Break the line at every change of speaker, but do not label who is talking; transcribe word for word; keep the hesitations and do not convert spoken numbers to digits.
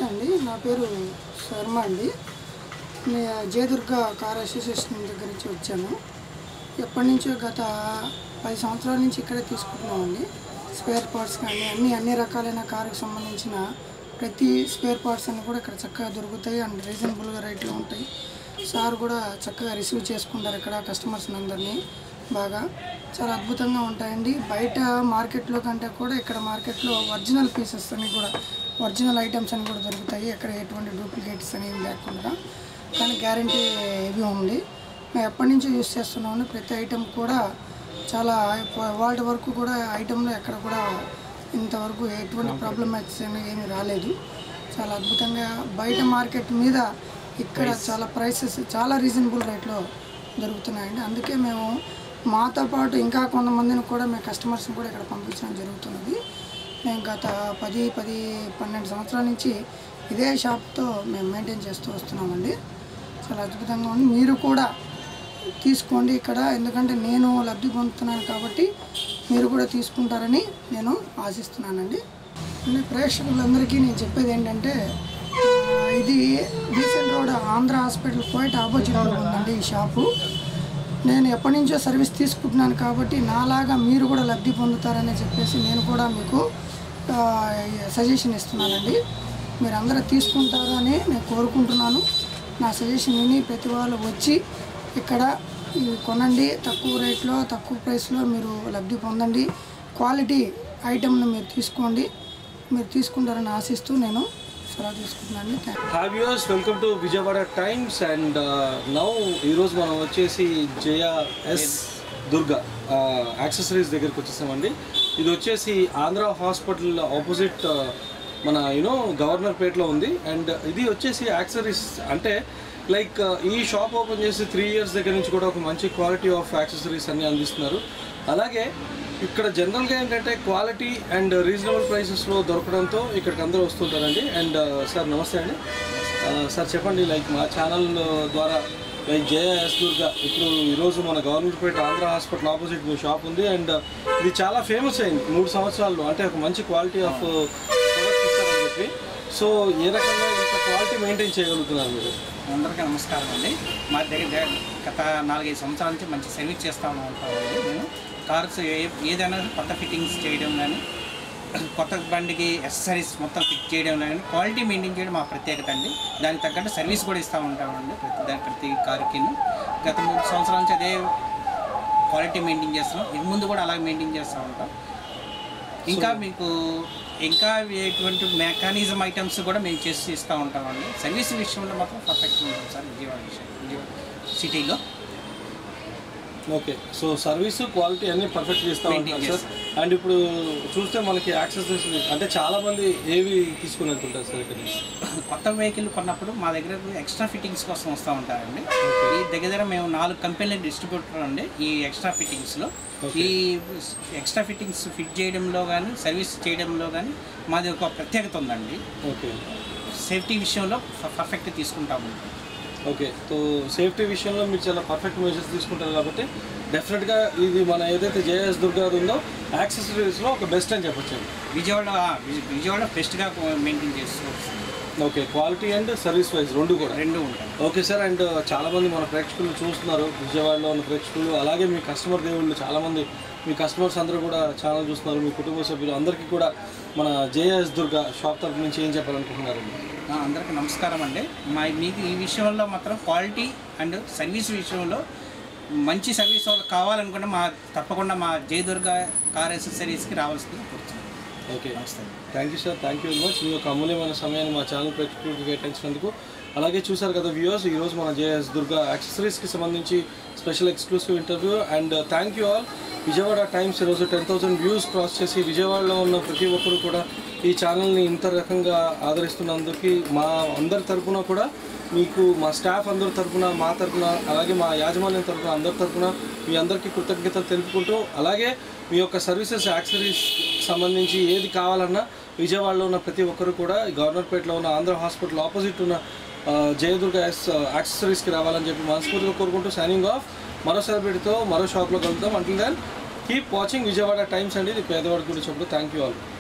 అండి, నా పేరు శర్మ అండి. జయ దుర్గా కార్ అసోసియేషన్ దగ్గర నుంచి వచ్చాను. ఎప్పటి నుంచో గత పది సంవత్సరాల నుంచి ఇక్కడే తీసుకుంటున్నామండి. స్పేర్ పార్ట్స్ కానీ అన్ని అన్ని రకాలైన కారుకి సంబంధించిన ప్రతి స్పేర్ పార్ట్స్ అన్నీ కూడా ఇక్కడ చక్కగా దొరుకుతాయి అండ్ రీజనబుల్గా రేట్లో ఉంటాయి. సార్ కూడా చక్కగా రిసీవ్ చేసుకుంటారు ఇక్కడ కస్టమర్స్ని అందరినీ. బాగా చాలా అద్భుతంగా ఉంటాయండి. బయట మార్కెట్లో కంటే కూడా ఇక్కడ మార్కెట్లో ఒరిజినల్ పీసెస్ అన్నీ కూడా ఒరిజినల్ ఐటమ్స్ అని కూడా దొరుకుతాయి. ఎక్కడ ఎటువంటి డూప్లికేట్స్ అనేవి లేకుండా, కానీ గ్యారంటీ ఏవి ఉంది. మేము ఎప్పటి నుంచో యూస్ చేస్తున్నాము. ప్రతి ఐటమ్ కూడా చాలా వాళ్ళ వరకు కూడా ఐటెంలో ఎక్కడ కూడా ఇంతవరకు ఎటువంటి ప్రాబ్లమ్స్ అనేవి ఏమీ రాలేదు. చాలా అద్భుతంగా బయట మార్కెట్ మీద ఇక్కడ చాలా ప్రైసెస్ చాలా రీజనబుల్ రేట్లో దొరుకుతున్నాయండి. అందుకే మేము మాతో పాటు ఇంకా కొంతమందిని కూడా మేము కస్టమర్స్ని కూడా ఇక్కడ పంపించడం జరుగుతున్నది. మేము గత పది పది పన్నెండు సంవత్సరాల నుంచి ఇదే షాప్తో మేము మెయింటైన్ చేస్తూ వస్తున్నామండి. చాలా అద్భుతంగా ఉంది. మీరు కూడా తీసుకోండి ఇక్కడ, ఎందుకంటే నేను లబ్ధి పొందుతున్నాను కాబట్టి మీరు కూడా తీసుకుంటారని నేను ఆశిస్తున్నానండి. ప్రేక్షకులందరికీ నేను చెప్పేది ఏంటంటే, ఇది decent road Andhra hospital quite ఆపోజిట్లో ఉందండి ఈ షాపు. నేను ఎప్పటి నుంచో సర్వీస్ తీసుకుంటున్నాను కాబట్టి నాలాగా మీరు కూడా లబ్ధి పొందుతారని చెప్పేసి నేను కూడా మీకు సజెషన్ ఇస్తున్నానండి. మీరు అందరూ తీసుకుంటారు అని నేను కోరుకుంటున్నాను. నా సజెషన్ విని ప్రతి వాళ్ళు వచ్చి ఇక్కడ ఇవి కొనండి. తక్కువ రేట్లో తక్కువ ప్రైస్లో మీరు లబ్ధి పొందండి. క్వాలిటీ ఐటమ్ని మీరు తీసుకోండి. మీరు తీసుకుంటారని ఆశిస్తూ నేను సలహా తీసుకుంటున్నాను.
Hi viewers, welcome to Vijayawada times. And now ఈరోజు మనం వచ్చేసి జయ ఎస్ దుర్గా యాక్సెసరీస్ దగ్గరికి వచ్చేసామండి. ఇది వచ్చేసి ఆంధ్ర హాస్పిటల్ ఆపోజిట్ మన యూనో గవర్నర్ పేటలో ఉంది. అండ్ ఇది వచ్చేసి యాక్సెసరీస్ అంటే లైక్ ఈ షాప్ ఓపెన్ చేసి త్రీ ఇయర్స్ దగ్గర నుంచి కూడా ఒక మంచి క్వాలిటీ ఆఫ్ యాక్సెసరీస్ అన్నీ అందిస్తున్నారు. అలాగే ఇక్కడ జనరల్గా ఏంటంటే క్వాలిటీ అండ్ రీజనబుల్ ప్రైసెస్లో దొరకడంతో ఇక్కడికి అందరూ వస్తుంటారండి. అండ్ సార్ నమస్తే అండి. సార్ చెప్పండి, లైక్ మా ఛానల్ ద్వారా లైక్ జయ ఎస్ దుర్గా ఇప్పుడు ఈరోజు మన గవర్నమెంట్ ఆంధ్ర హాస్పిటల్ ఆపోజిట్ మీ షాప్ ఉంది. అండ్ ఇది చాలా ఫేమస్ అయింది మూడు సంవత్సరాల్లో, అంటే ఒక మంచి క్వాలిటీ ఆఫ్ ప్రొడక్ట్ ఇస్తారని చెప్పి. సో ఏ రకంగా ఇంత క్వాలిటీ మెయింటైన్ చేయగలుగుతున్నారు మీరు?
అందరికీ నమస్కారం అండి. మా దగ్గర గత నాలుగైదు సంవత్సరాల నుంచి మంచి సర్వీస్ చేస్తూ ఉంటామండి. మేము కార్స్ ఏదైనా కొత్త ఫిట్టింగ్స్ చేయడం కానీ, కొత్త బండికి యాక్సెసరీస్ మొత్తం ఫిట్ చేయడం కానీ, క్వాలిటీ మెయింటైన్ చేయడం మా ప్రత్యేకత అండి. దానికి తగ్గట్టు సర్వీస్ కూడా ఇస్తూ ఉంటామండి ప్రతి దాని ప్రతి కారుకి. గత మూడు సంవత్సరాల నుంచి అదే క్వాలిటీ మెయింటైన్ చేస్తున్నాం. ఇది ముందు కూడా అలాగే మెయింటైన్ చేస్తూ ఉంటాం. ఇంకా మీకు ఇంకా ఎటువంటి మెకానిజం ఐటమ్స్ కూడా మేము చేసి ఇస్తూ ఉంటామండి. సర్వీస్ విషయంలో మాత్రం పర్ఫెక్ట్ ఉంటాం సార్ విజయవాడ విషయం విజయవాడ సిటీలో.
ఓకే, సో సర్వీస్ క్వాలిటీ అన్నీ పర్ఫెక్ట్గా ఇస్తూ ఉంటాం సార్. అండ్ ఇప్పుడు చూస్తే మనకి యాక్సెసరీస్ అంటే చాలామంది ఏవి తీసుకుని వెళ్తుంటారు సార్ ఇక్కడ?
కొత్త వెహికల్ కొన్నప్పుడు మా దగ్గర ఎక్స్ట్రా ఫిట్టింగ్స్ కోసం వస్తూ ఉంటారండి. ఈ దగ్గర దగ్గర మేము నాలుగు కంపెనీల డిస్ట్రిబ్యూటర్ అండి. ఈ ఎక్స్ట్రా ఫిట్టింగ్స్లో ఈ ఎక్స్ట్రా ఫిట్టింగ్స్ ఫిట్ చేయడంలో కానీ సర్వీస్ చేయడంలో కానీ మాది ఒక ప్రత్యేకత ఉందండి.
ఓకే,
సేఫ్టీ విషయంలో పర్ఫెక్ట్ తీసుకుంటాము.
ఓకే, సో సేఫ్టీ విషయంలో మీరు చాలా పర్ఫెక్ట్ మెజర్స్ తీసుకుంటారు కాబట్టి డెఫినెట్గా ఇది మన ఏదైతే జేఎస్ దుర్గా ఉందో యాక్సెసరీస్లో ఒక బెస్ట్ అని చెప్పొచ్చు.
విజయవాడ విజయవాడ బెస్ట్గా మెయింటైన్ చేసుకోవచ్చు.
Okay, quality and service wise రెండు కూడా
రెండు ఉంటాయి.
Okay sir. అండ్ చాలామంది మన ప్రేక్షకులు చూస్తున్నారు, విజయవాడలో ఉన్న ప్రేక్షకులు, అలాగే మీ కస్టమర్ దేవుళ్ళు చాలామంది మీ కస్టమర్స్ అందరూ కూడా ఛానల్ చూస్తున్నారు. మీ కుటుంబ సభ్యులు అందరికీ కూడా మన జేఎస్ దుర్గా షాప్ తరఫు నుంచి ఏం చెప్పాలనుకుంటున్నారు?
అందరికీ నమస్కారం అండి. మా మీకు ఈ విషయంలో మాత్రం క్వాలిటీ అండ్ సర్వీస్ విషయంలో మంచి సర్వీస్ కావాలనుకుంటే మా తప్పకుండా మా జయ దుర్గా కార్ యాక్సెసరీస్కి రావాల్సింది కూర్చున్నాం.
Okay, thank you sir, thank you very much. మీ యొక్క అమూల్యమైన సమయాన్ని మా ఛానల్ ప్రేక్షకులకు కేటాయించినందుకు. అలాగే చూసారు కదా వ్యూవర్స్, ఈరోజు మన జేఎస్ దుర్గా యాక్సెసరీస్కి సంబంధించి special exclusive interview. And thank you all. Vijayawada times ఈరోజు టెన్ థౌసండ్ వ్యూస్ క్రాస్ చేసి విజయవాడలో ఉన్న ప్రతి ఒక్కరు కూడా ఈ ఛానల్ని ఇంత రకంగా ఆదరిస్తున్నందుకు మా అందరి తరఫున కూడా మీకు మా స్టాఫ్ అందరి తరఫున మా తరఫున అలాగే మా యాజమాన్యం తరఫున అందరి తరఫున మీ అందరికీ కృతజ్ఞతలు తెలుపుకుంటూ, అలాగే మీ యొక్క సర్వీసెస్ యాక్సెసరీస్ సంబంధించి ఏది కావాలన్నా విజయవాడలో ఉన్న ప్రతి ఒక్కరు కూడా గవర్నర్పేటలో ఉన్న ఆంధ్ర హాస్పిటల్ ఆపోజిట్ ఉన్న జయ దుర్గా యాక్సెసరీస్కి రావాలని చెప్పి మనస్ఫూర్తిగా కోరుకుంటూ సైనింగ్ ఆఫ్. మరో సెలబ్రిటీతో మరో షాప్లో కలుద్దాం. Until then keep watching Vijayawada times అండి. ఇది పేదవాడి గురించి చెప్పుడు. Thank you all.